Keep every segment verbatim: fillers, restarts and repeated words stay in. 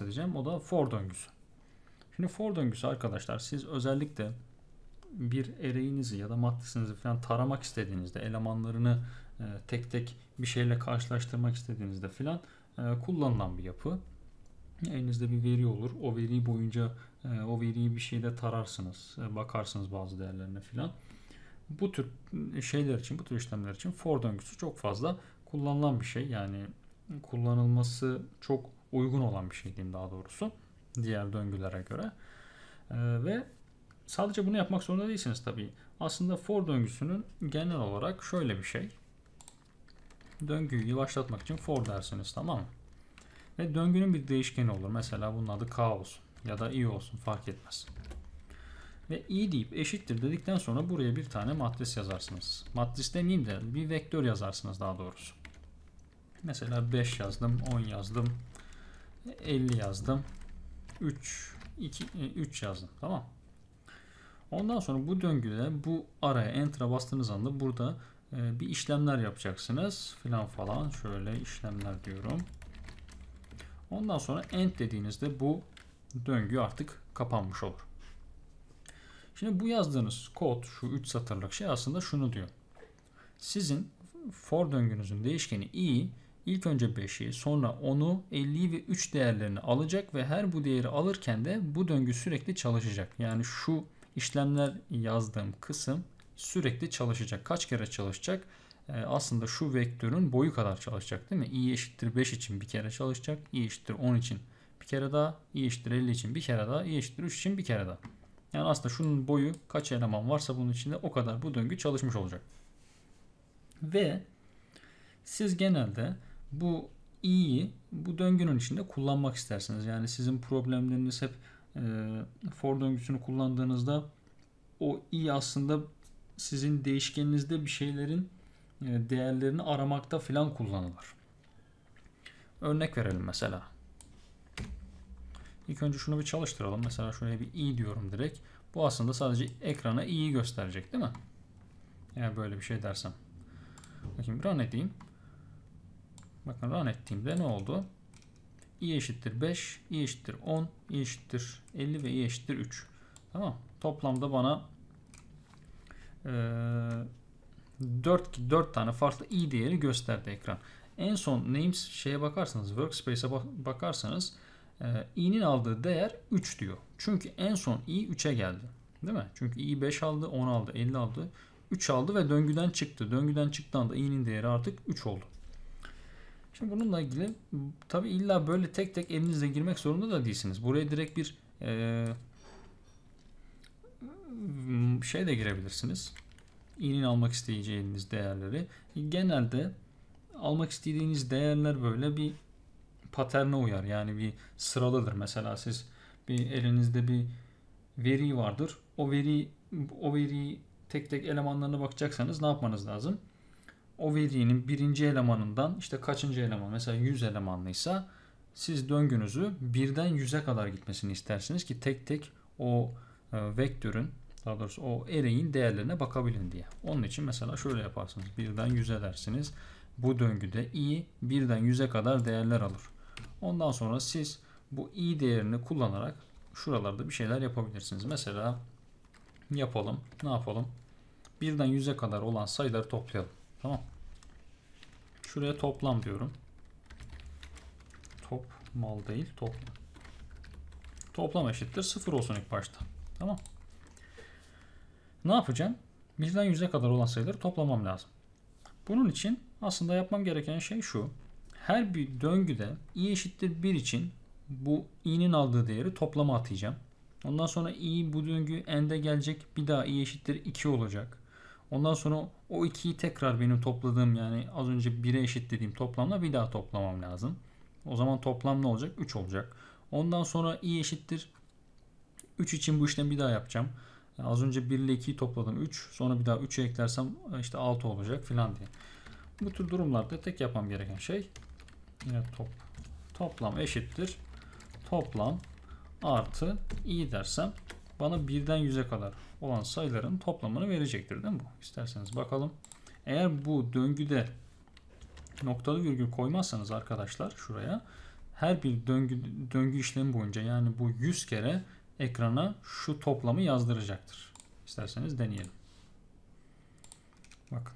bahsedeceğim. O da for döngüsü. Şimdi for döngüsü arkadaşlar, siz özellikle bir array'inizi ya da matrisinizi falan taramak istediğinizde, elemanlarını e, tek tek bir şeyle karşılaştırmak istediğinizde falan e, kullanılan bir yapı. Elinizde bir veri olur. O veri boyunca e, o veriyi bir şeyde tararsınız. E, bakarsınız bazı değerlerine falan. Bu tür şeyler için, bu tür işlemler için for döngüsü çok fazla kullanılan bir şey. Yani kullanılması çok uygun olan bir şey diyeyim daha doğrusu. Diğer döngülere göre. E, ve sadece bunu yapmak zorunda değilsiniz tabii. Aslında for döngüsünün genel olarak şöyle bir şey. Döngüyü yavaşlatmak için for dersiniz, tamam mı? Ve döngünün bir değişkeni olur. Mesela bunun adı k olsun ya da i olsun, fark etmez. Ve i deyip eşittir dedikten sonra buraya bir tane matris yazarsınız. Matris demeyeyim de bir vektör yazarsınız daha doğrusu. Mesela beş yazdım, on yazdım, elli yazdım, üç, iki, üç yazdım, tamam. Ondan sonra bu döngüde bu araya enter'a bastığınız anda burada bir işlemler yapacaksınız filan falan, şöyle işlemler diyorum. Ondan sonra end dediğinizde bu döngü artık kapanmış olur. Şimdi bu yazdığınız kod, şu üç satırlık şey aslında şunu diyor. Sizin for döngünüzün değişkeni i ilk önce beşi, sonra onu, elliyi ve üç değerlerini alacak ve her bu değeri alırken de bu döngü sürekli çalışacak. Yani şu işlemler yazdığım kısım sürekli çalışacak. Kaç kere çalışacak? Ee, aslında şu vektörün boyu kadar çalışacak, değil mi? i eşittir beş için bir kere çalışacak. I eşittir on için bir kere daha. I eşittir elli için bir kere daha. I eşittir üç için bir kere daha. Yani aslında şunun boyu kaç eleman varsa bunun içinde o kadar bu döngü çalışmış olacak. Ve siz genelde bu i'yi bu döngünün içinde kullanmak istersiniz. Yani sizin problemleriniz hep e, for döngüsünü kullandığınızda o i aslında sizin değişkeninizde bir şeylerin e, değerlerini aramakta filan kullanılır. Örnek verelim mesela. İlk önce şunu bir çalıştıralım. Mesela şuraya bir i diyorum direkt. Bu aslında sadece ekrana i'yi gösterecek, değil mi? Eğer böyle bir şey dersem. Bakayım, run edeyim. Bakın run ettiğimde ne oldu? I eşittir beş, i eşittir on, i eşittir elli ve i eşittir üç. Tamam. Toplamda bana e, dört, dört tane farklı i değeri gösterdi ekran. En son names şeye bakarsanız, workspace'e bakarsanız e, i'nin aldığı değer üç diyor. Çünkü en son i üçe geldi. Değil mi? Çünkü i beş aldı, on aldı, elli aldı, üç aldı ve döngüden çıktı. Döngüden çıktığında i'nin değeri artık üç oldu. Şimdi bununla ilgili tabi illa böyle tek tek elinizle girmek zorunda da değilsiniz. Buraya direkt bir e, şey de girebilirsiniz. i'nin almak isteyeceğiniz değerleri. Genelde almak istediğiniz değerler böyle bir paterne uyar. Yani bir sıralıdır. Mesela siz bir elinizde bir veri vardır. O veri o veriyi tek tek elemanlarına bakacaksanız ne yapmanız lazım? O verinin birinci elemanından işte kaçıncı eleman, mesela yüz elemanlıysa siz döngünüzü birden yüze kadar gitmesini istersiniz ki tek tek o e, vektörün, daha doğrusu o array'in değerlerine bakabilin diye. Onun için mesela şöyle yaparsınız. Birden yüze dersiniz. Bu döngüde i birden yüze kadar değerler alır. Ondan sonra siz bu i değerini kullanarak şuralarda bir şeyler yapabilirsiniz. Mesela yapalım. Ne yapalım? Birden yüze kadar olan sayıları toplayalım. Tamam. Şuraya toplam diyorum. Top mal değil, toplam. Toplam eşittir sıfır olsun ilk başta. Tamam. Ne yapacağım? Birden yüze kadar olan sayıları toplamam lazım. Bunun için aslında yapmam gereken şey şu. Her bir döngüde i eşittir bir için bu i'nin aldığı değeri toplama atayacağım. Ondan sonra i bu döngü end'e gelecek. Bir daha i eşittir iki olacak. Ondan sonra o ikiyi tekrar benim topladığım, yani az önce bire eşitlediğim toplamla bir daha toplamam lazım. O zaman toplam ne olacak? üç olacak. Ondan sonra i eşittir üç için bu işlemi bir daha yapacağım. Yani az önce bir ile ikiyi topladım üç. Sonra bir daha üçü eklersem işte altı olacak filan diye. Bu tür durumlarda tek yapmam gereken şey yine top, toplam eşittir toplam artı i dersem bana birden yüze kadar olan sayıların toplamını verecektir, değil mi bu? İsterseniz bakalım. Eğer bu döngüde noktalı virgül koymazsanız arkadaşlar şuraya, her bir döngü, döngü işlemi boyunca, yani bu yüz kere ekrana şu toplamı yazdıracaktır. İsterseniz deneyelim. Bakın.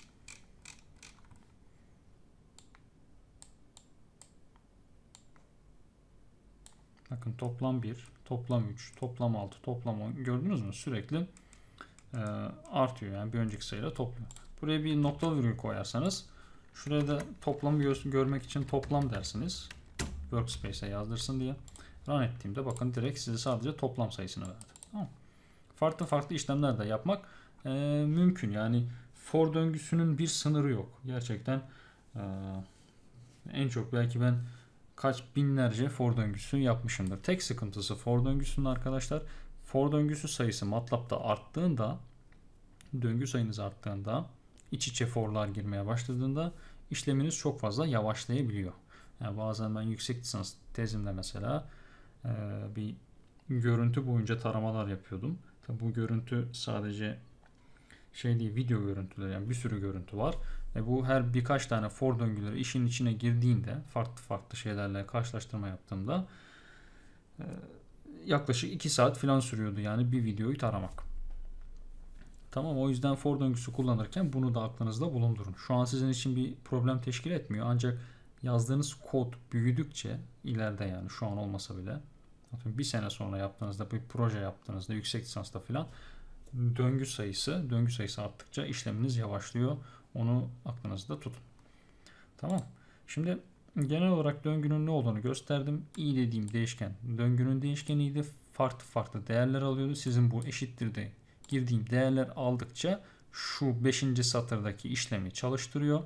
Bakın toplam bir, toplam üç, toplam altı, toplam on. Gördünüz mü? Sürekli e, artıyor. Yani bir önceki sayıyla topluyor. Buraya bir nokta virgül koyarsanız, şuraya da toplamı gö görmek için toplam dersiniz. Workspace'e yazdırsın diye. Run ettiğimde bakın direkt size sadece toplam sayısını verdi. Tamam. Farklı farklı işlemler de yapmak e, mümkün. Yani for döngüsünün bir sınırı yok. Gerçekten e, en çok belki ben kaç binlerce for döngüsü yapmışımdır. Tek sıkıntısı for döngüsünün arkadaşlar, for döngüsü sayısı MATLAB'da arttığında, döngü sayınız arttığında, iç içe for'lar girmeye başladığında işleminiz çok fazla yavaşlayabiliyor. Yani bazen ben yüksek lisans tezimde mesela e, bir görüntü boyunca taramalar yapıyordum. Tabi bu görüntü sadece şey değil, video görüntüleri, yani bir sürü görüntü var. Ve bu her birkaç tane for döngüleri işin içine girdiğinde, farklı farklı şeylerle karşılaştırma yaptığımda e, yaklaşık iki saat falan sürüyordu yani bir videoyu taramak. Tamam, o yüzden for döngüsü kullanırken bunu da aklınızda bulundurun. Şu an sizin için bir problem teşkil etmiyor, ancak yazdığınız kod büyüdükçe ileride, yani şu an olmasa bile bir sene sonra yaptığınızda, bir proje yaptığınızda, yüksek lisansta falan döngü sayısı döngü sayısı arttıkça işleminiz yavaşlıyor. Onu aklınızda tutun. Tamam. Şimdi genel olarak döngünün ne olduğunu gösterdim. i dediğim değişken döngünün değişkeniydi. Farklı farklı değerler alıyordu. Sizin bu eşittirde girdiğim değerler aldıkça şu beşinci satırdaki işlemi çalıştırıyor.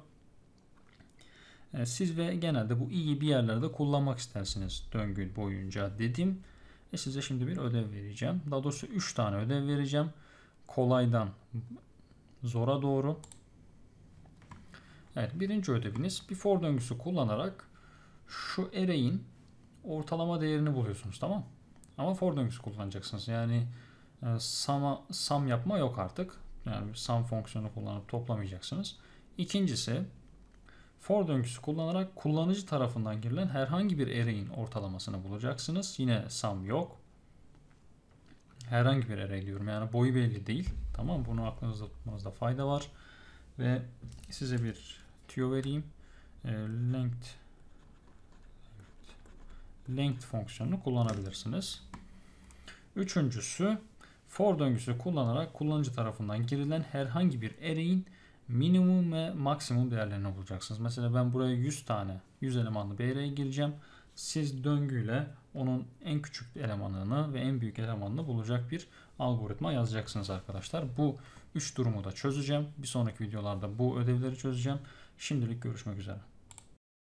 Siz ve genelde bu i'yi bir yerlerde kullanmak istersiniz döngü boyunca dedim. E size şimdi bir ödev vereceğim. Daha doğrusu üç tane ödev vereceğim. Kolaydan zora doğru. Evet, birinci ödeviniz, bir for döngüsü kullanarak şu array'in ortalama değerini buluyorsunuz, tamam? Ama for döngüsü kullanacaksınız. Yani e, sum, sum yapma yok artık. Yani sum fonksiyonu kullanıp toplamayacaksınız. İkincisi, for döngüsü kullanarak kullanıcı tarafından girilen herhangi bir array'in ortalamasını bulacaksınız. Yine sum yok. Herhangi bir array diyorum. Yani boyu belli değil. Tamam, bunu aklınızda tutmanızda fayda var. Ve size bir tüyo vereyim. E, length length fonksiyonunu kullanabilirsiniz. Üçüncüsü, for döngüsü kullanarak kullanıcı tarafından girilen herhangi bir array'in minimum ve maksimum değerlerini bulacaksınız. Mesela ben buraya yüz tane yüz elemanlı bir array'e gireceğim. Siz döngüyle onun en küçük elemanını ve en büyük elemanını bulacak bir algoritma yazacaksınız arkadaşlar. Bu üç durumu da çözeceğim. Bir sonraki videolarda bu ödevleri çözeceğim. Şimdilik görüşmek üzere.